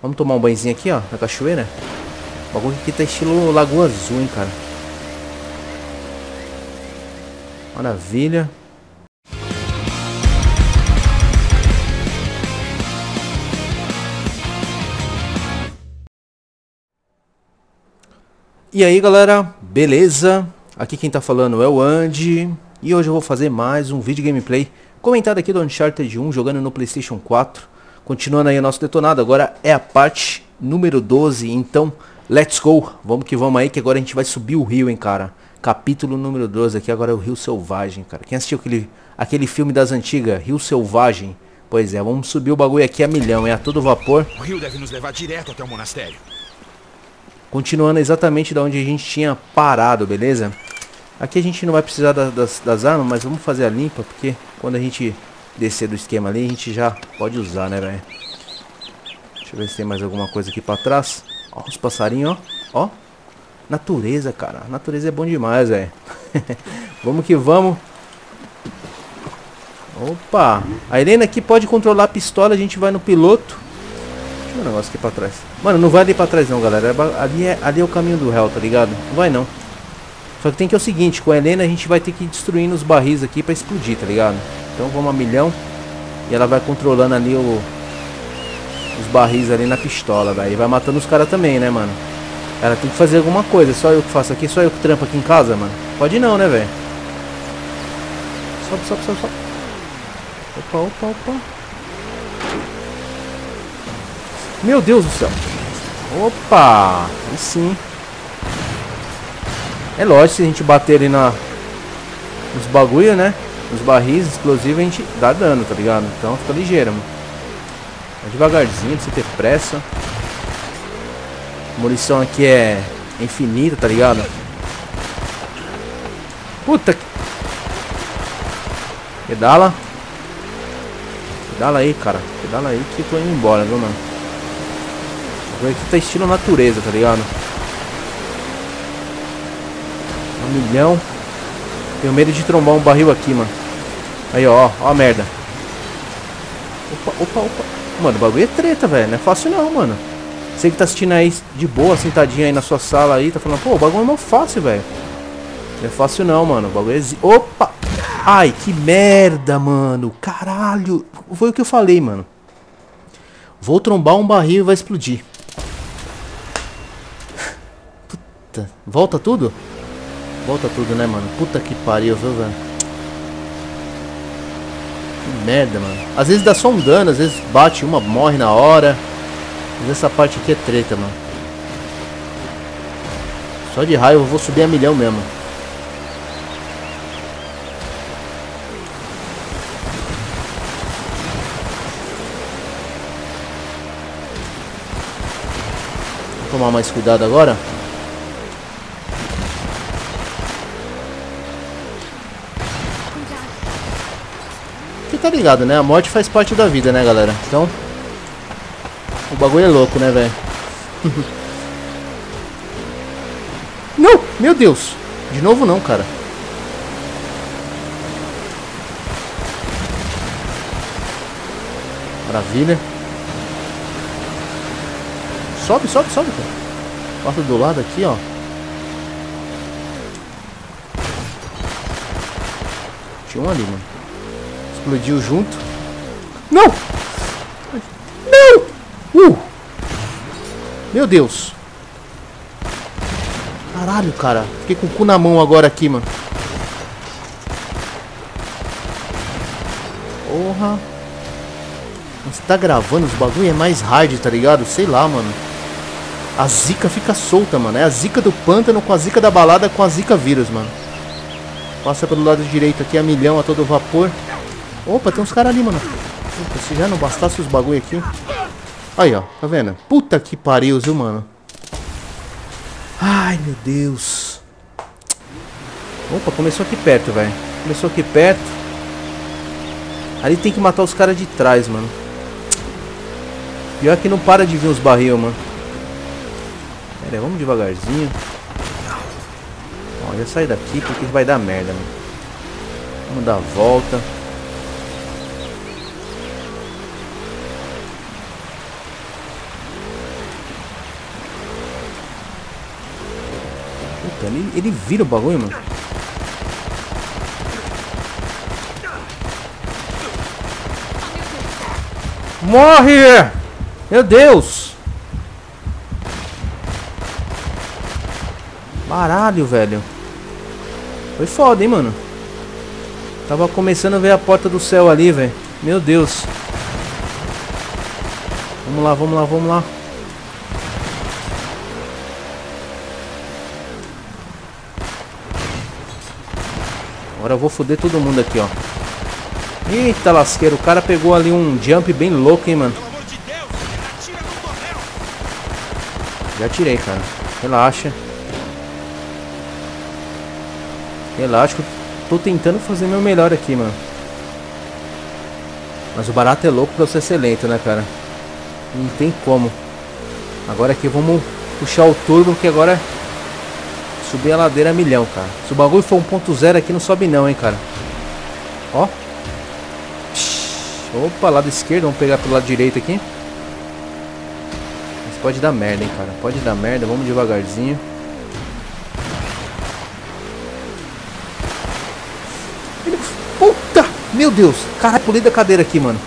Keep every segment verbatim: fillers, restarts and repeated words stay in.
Vamos tomar um banhozinho aqui, ó, na cachoeira. O bagulho aqui tá estilo Lagoa Azul, hein, cara. Maravilha. E aí, galera, beleza? Aqui quem tá falando é o Andy. E hoje eu vou fazer mais um vídeo gameplay comentado aqui do Uncharted um, jogando no PlayStation quatro. Continuando aí o nosso detonado, agora é a parte número doze, então let's go. Vamos que vamos aí, que agora a gente vai subir o rio, hein, cara. Capítulo número doze aqui, agora é o Rio Selvagem, cara. Quem assistiu aquele, aquele filme das antigas, Rio Selvagem? Pois é, vamos subir o bagulho aqui a milhão, é a todo vapor. O rio deve nos levar direto até o monastério. Continuando exatamente da onde a gente tinha parado, beleza? Aqui a gente não vai precisar da, das, das armas, mas vamos fazer a limpa, porque quando a gente descer do esquema ali, a gente já pode usar, né, velho? Deixa eu ver se tem mais alguma coisa aqui pra trás. Ó, os passarinhos, ó. Ó. Natureza, cara. Natureza é bom demais, velho. Vamos que vamos. Opa. A Helena aqui pode controlar a pistola, a gente vai no piloto. Deixa eu ver um negócio aqui pra trás. Mano, não vai ali pra trás não, galera. Ali é, ali é o caminho do réu, tá ligado? Não vai não. Só que tem que é o seguinte, com a Helena a gente vai ter que ir destruindo os barris aqui pra explodir, tá ligado? Então vamos a milhão. E ela vai controlando ali o, os barris ali na pistola, velho. E vai matando os caras também, né, mano? Ela tem que fazer alguma coisa. Só eu que faço aqui, só eu que trampo aqui em casa, mano. Pode não, né, velho? Sobe, sobe, sobe, sobe. Opa, opa, opa. Meu Deus do céu. Opa. Aí sim. É lógico, se a gente bater ali na, nos bagulho, né? Nos barris explosivos, a gente dá dano, tá ligado? Então fica ligeiro, mano. Vai devagarzinho, pra você ter pressa. A munição aqui é infinita, tá ligado? Puta que... Pedala. Pedala aí, cara. Pedala aí que eu tô indo embora, viu, mano? Aqui tá estilo natureza, tá ligado? Um milhão. Tenho medo de trombar um barril aqui, mano. Aí, ó, ó a merda. Opa, opa, opa. Mano, o bagulho é treta, velho. Não é fácil não, mano. Você que tá assistindo aí de boa, sentadinho aí na sua sala aí, tá falando, pô, o bagulho é mó fácil, velho. Não é fácil não, mano. O bagulho é... Z... Opa! Ai, que merda, mano. Caralho. Foi o que eu falei, mano. Vou trombar um barril e vai explodir. Puta. Volta tudo? Volta tudo, né, mano? Puta que pariu, viu, velho? Que merda, mano. Às vezes dá só um dano, às vezes bate uma, morre na hora. Mas essa parte aqui é treta, mano. Só de raiva eu vou subir a milhão mesmo. Vou tomar mais cuidado agora. Você tá ligado, né? A morte faz parte da vida, né, galera? Então... O bagulho é louco, né, velho? Não! Meu Deus! De novo não, cara. Maravilha. Sobe, sobe, sobe, cara. Passa do lado aqui, ó. Tinha um ali, mano. Explodiu junto. Não! Não! Uh! Meu Deus! Caralho, cara. Fiquei com o cu na mão agora aqui, mano. Porra. Mas tá gravando os bagulho é mais hard, tá ligado? Sei lá, mano. A zica fica solta, mano. É a zica do pântano com a zica da balada com a zica vírus, mano. Passa pelo lado direito aqui a milhão a todo vapor. Opa, tem uns caras ali, mano. Puta, se já não bastasse os bagulho aqui. Aí, ó, tá vendo? Puta que pariu, viu, mano? Ai, meu Deus. Opa, começou aqui perto, velho. Começou aqui perto. Ali tem que matar os caras de trás, mano. Pior que não para de vir os barril, mano. Pera aí, vamos devagarzinho. Ó, já sai daqui porque vai dar merda, mano. Vamos dar a volta. Puta, ele, ele vira o bagulho, mano. Morre! Meu Deus! Baralho, velho. Foi foda, hein, mano. Tava começando a ver a porta do céu ali, velho. Meu Deus. Vamos lá, vamos lá, vamos lá. Agora eu vou foder todo mundo aqui, ó. Eita lasqueiro, o cara pegou ali um jump bem louco, hein, mano. Já tirei, cara. Relaxa. Relaxa, eu tô tentando fazer meu melhor aqui, mano. Mas o barato é louco pra você ser lento, né, cara? Não tem como. Agora aqui vamos puxar o turbo, que agora subir a ladeira a milhão, cara. Se o bagulho for um ponto zero aqui, não sobe não, hein, cara. Ó. Opa, lado esquerdo, vamos pegar pelo lado direito aqui. Mas pode dar merda, hein, cara. Pode dar merda, vamos devagarzinho. Ele... Puta! Meu Deus! Caralho, pulei da cadeira aqui, mano.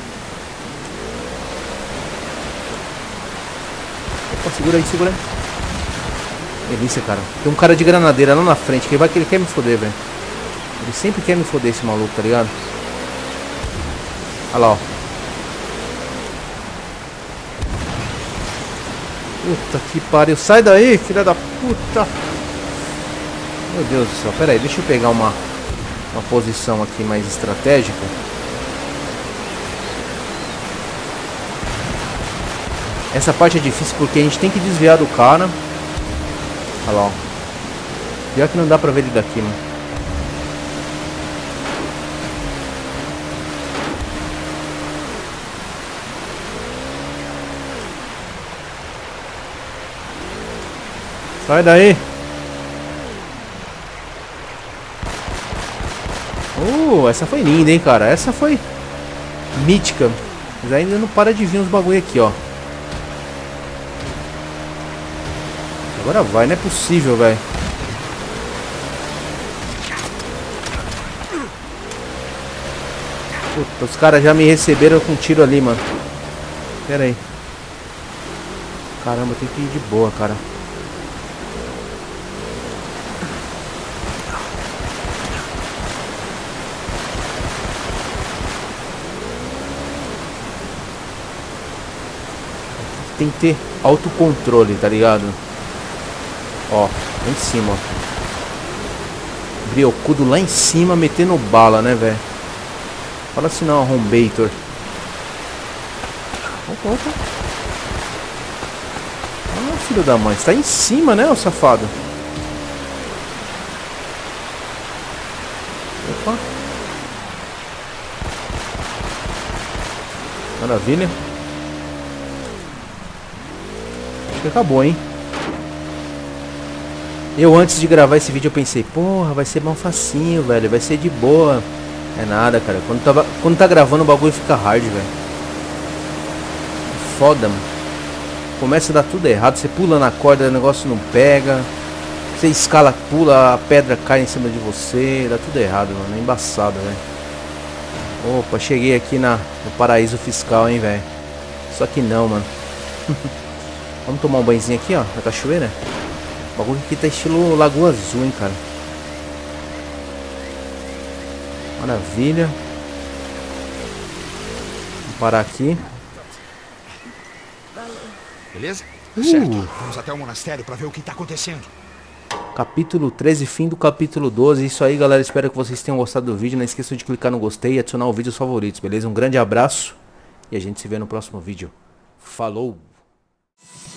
Opa, segura aí, segura aí. Delícia, cara. Tem um cara de granadeira lá na frente. Que vai que ele quer me foder, velho. Ele sempre quer me foder, esse maluco, tá ligado? Olha lá, ó. Puta que pariu. Sai daí, filha da puta. Meu Deus do céu. Pera aí, deixa eu pegar uma, uma posição aqui mais estratégica. Essa parte é difícil porque a gente tem que desviar do cara. Olha lá, ó. Pior que não dá pra ver ele daqui, mano. Sai daí. Uh, essa foi linda, hein, cara. Essa foi mítica. Mas ainda não para de vir uns bagulho aqui, ó. Agora vai, não é possível, velho. Puta, os caras já me receberam com um tiro ali, mano. Pera aí. Caramba, tem que ir de boa, cara. Tem que ter autocontrole, tá ligado? Ó, lá em cima, ó. Briocudo lá em cima, metendo bala, né, velho? Fala assim não, arrombator. Opa, opa. Ah, filho da mãe, você tá em cima, né, ô safado? Opa. Maravilha. Acho que acabou, hein? Eu antes de gravar esse vídeo eu pensei, porra, vai ser mal facinho, velho, vai ser de boa. É nada, cara. Quando, tava, quando tá gravando o bagulho fica hard, velho. Foda, mano. Começa a dar tudo errado. Você pula na corda, o negócio não pega. Você escala, pula, a pedra cai em cima de você. Dá tudo errado, mano. É embaçado, velho. Opa, cheguei aqui na, no paraíso fiscal, hein, velho. Só que não, mano. Vamos tomar um banhozinho aqui, ó, na cachoeira. O bagulho aqui tá estilo Lagoa Azul, hein, cara. Maravilha. Vamos parar aqui. Beleza? Uh. Certo. Vamos até o monastério pra ver o que tá acontecendo. Capítulo treze, fim do capítulo doze. Isso aí, galera. Espero que vocês tenham gostado do vídeo. Não esqueçam de clicar no gostei e adicionar o vídeo aos favoritos, beleza? Um grande abraço. E a gente se vê no próximo vídeo. Falou!